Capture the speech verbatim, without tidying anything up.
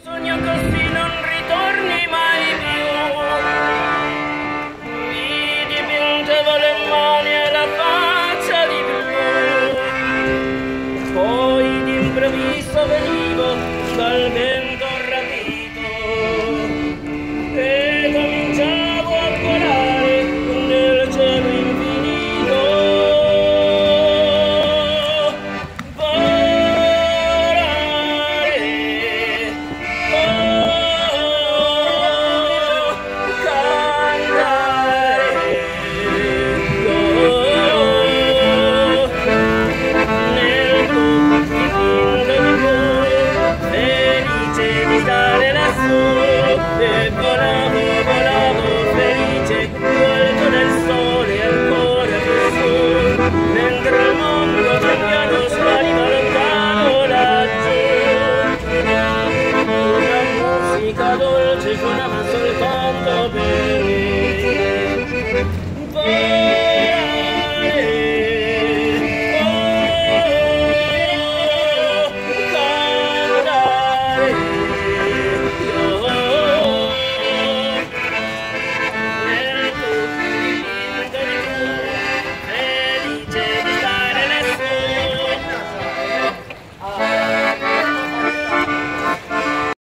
Sogno così non ritorni mai più. Mi dipingevo le mani e la faccia di blu. Poi d'improvviso venivo dal vento rapito e cominciavo a volare nel cielo infinito. Volare, oh, cantare, oh, nel blu dipinto di blu, felice di stare lassù, e volavo, volavo felice, volto del sole ancora più su, mentre il mondo pian piano spariva lontano laggiù. Una musica dolce suonava soltanto per me. Volare, oh, cantare.